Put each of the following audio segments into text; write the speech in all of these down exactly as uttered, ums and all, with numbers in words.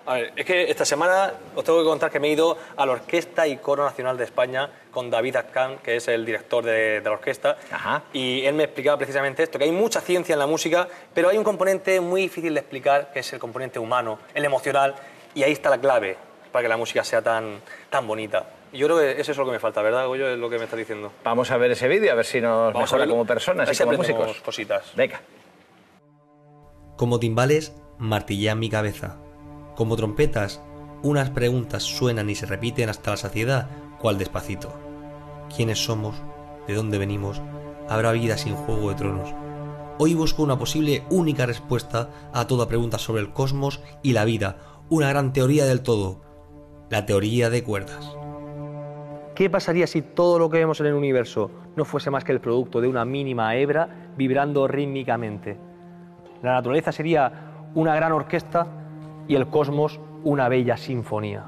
A ver, es que esta semana os tengo que contar que me he ido a la Orquesta y Coro Nacional de España con David Azcán, que es el director de, de la orquesta. Ajá. Y él me explicaba precisamente esto, que hay mucha ciencia en la música, pero hay un componente muy difícil de explicar, que es el componente humano, el emocional, y ahí está la clave para que la música sea tan, tan bonita. Y yo creo que eso es lo que me falta, ¿verdad, Goyo? Es lo que me estás diciendo. Vamos a ver ese vídeo, a ver si nos Vamos mejora como personas y como músicos. Cositas. Venga. Como timbales, martillean mi cabeza. Como trompetas, unas preguntas suenan y se repiten hasta la saciedad, cual Despacito. ¿Quiénes somos? ¿De dónde venimos? ¿Habrá vida sin Juego de Tronos? Hoy busco una posible única respuesta a toda pregunta sobre el cosmos y la vida, una gran teoría del todo, la teoría de cuerdas. ¿Qué pasaría si todo lo que vemos en el universo no fuese más que el producto de una mínima hebra vibrando rítmicamente? La naturaleza sería una gran orquesta y el cosmos una bella sinfonía.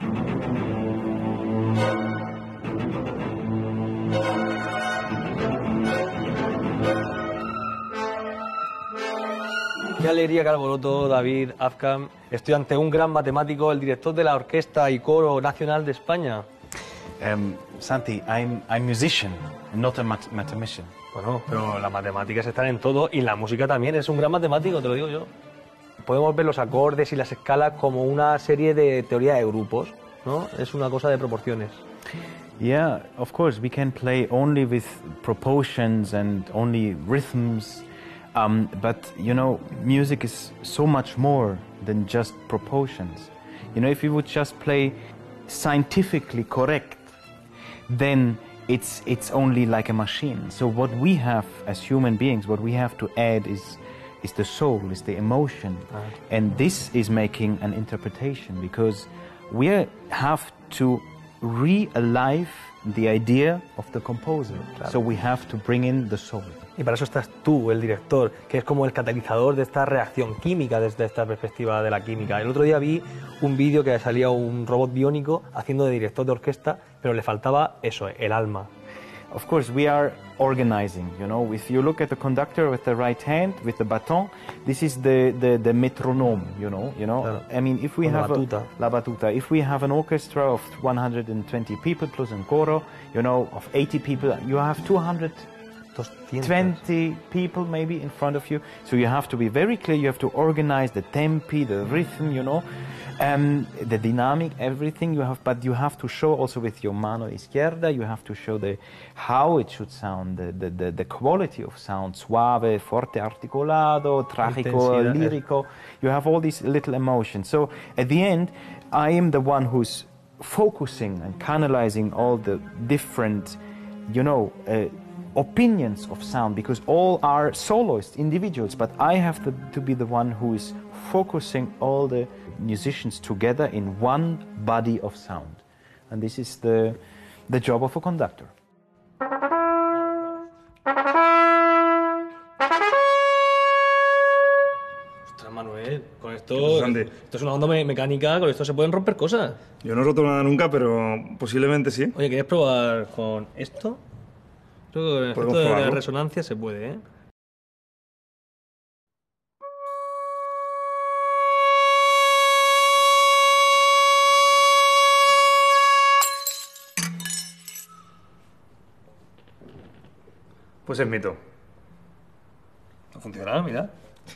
Qué alegría, qué alboroto, David Azcán. Estoy ante un gran matemático, el director de la Orquesta y Coro Nacional de España. Um, Santi, I'm I'm musician, not a mat mathematician. Bueno, pero las matemáticas están en todo y la música también. Es un gran matemático, te lo digo yo. Podemos ver los acordes y las escalas como una serie de teoría de grupos, ¿no? Es una cosa de proporciones. Yeah, of course, we can play only with proportions and only rhythms, um, but you know, music is so much more than just proportions. You know, if we would just play scientifically correct, then it's it's only like a machine. So what we have as human beings, what we have to add is is the soul, is the emotion. Ah. And this is making an interpretation, because we are, have to re-alive the idea of the composer. Claro. So we have to bring in the soul. Y para eso estás tú, el director, que es como el catalizador de esta reacción química desde esta perspectiva de la química. El otro día vi un vídeo que salía un robot biónico haciendo de director de orquesta, pero le faltaba eso, el alma. Of course, we are organizing, you know, if you look at the conductor with the right hand, with the baton, this is the, the, the metronome, you know, you know. Claro. I mean, if we Con have la batuta. A, la batuta, if we have an orchestra of one hundred twenty people plus a coro, you know, of eighty people, you have two hundred twenty people maybe in front of you. So you have to be very clear, you have to organize the tempi, the rhythm, you know, um, the dynamic, everything you have, but you have to show also with your mano izquierda, you have to show the how it should sound, the, the, the, the quality of sound, suave, forte articulado, trágico, lírico. You have all these little emotions. So at the end, I am the one who's focusing and canalizing all the different, you know, uh, opinions of sound, because all are soloists, individuals, but I have to, to be the one who is focusing all the musicians together in one body of sound. And this is the, the job of a conductor. Ostras, Manuel, con esto, esto es una onda me mecánica, con esto se pueden romper cosas. Yo no he roto nada nunca, pero posiblemente sí. Oye, ¿quieres probar con esto? Creo que esto de la resonancia se puede, ¿eh? Pues es mito. No funcionará, mira.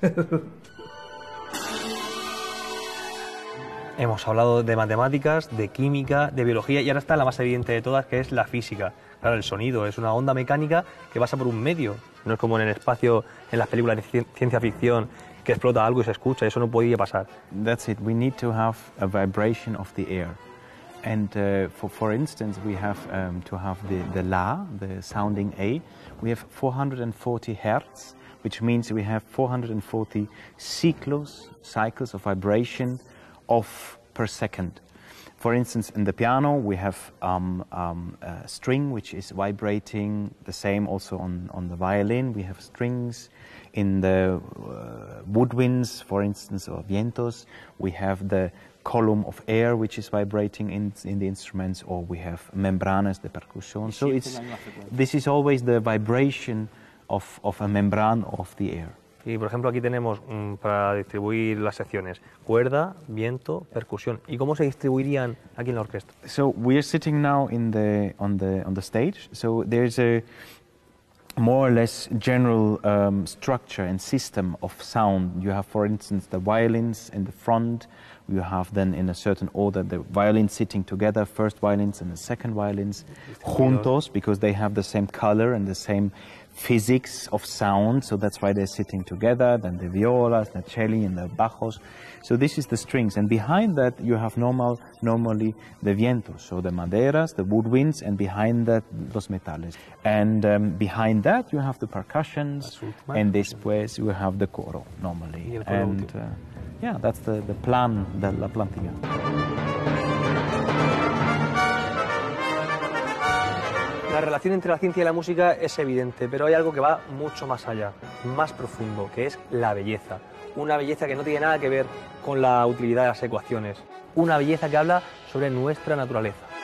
Hemos hablado de matemáticas, de química, de biología y ahora está la más evidente de todas, que es la física. Claro, el sonido es una onda mecánica que pasa por un medio. No es como en el espacio, en las películas de ciencia ficción, que explota algo y se escucha. Eso no podía pasar. That's it. We need to have a vibration of the air. And uh, for, for instance, we have um, to have the, the La, the sounding A. We have four hundred forty hertz, which means we have four hundred forty cycles, cycles of vibration of per second. For instance, in the piano, we have um, um, a string which is vibrating, the same also on, on the violin. We have strings. In the uh, woodwinds, for instance, or vientos, we have the column of air which is vibrating in, in the instruments, or we have membranas, the percussion. So it's, this is always the vibration of, of a membrane of the air. Y por ejemplo aquí tenemos mm, para distribuir las secciones cuerda, viento, percusión. ¿Y cómo se distribuirían aquí en la orquesta? So we are sitting now in the on the on the stage. So there's a more or less general um, structure and system of sound. You have, for instance, the violins in the front. You have then, in a certain order, the violins sitting together, first violins and the second violins, juntos, because they have the same color and the same physics of sound, so that's why they're sitting together. Then the violas, the celli, and the bajos. So this is the strings, and behind that you have normal, normally the vientos, so the maderas, the woodwinds, and behind that los metales. And um, behind that you have the percussions, and después you have the coro normally. And uh, yeah, that's the, the plan, the, la plantilla. La relación entre la ciencia y la música es evidente, pero hay algo que va mucho más allá, más profundo, que es la belleza. Una belleza que no tiene nada que ver con la utilidad de las ecuaciones. Una belleza que habla sobre nuestra naturaleza.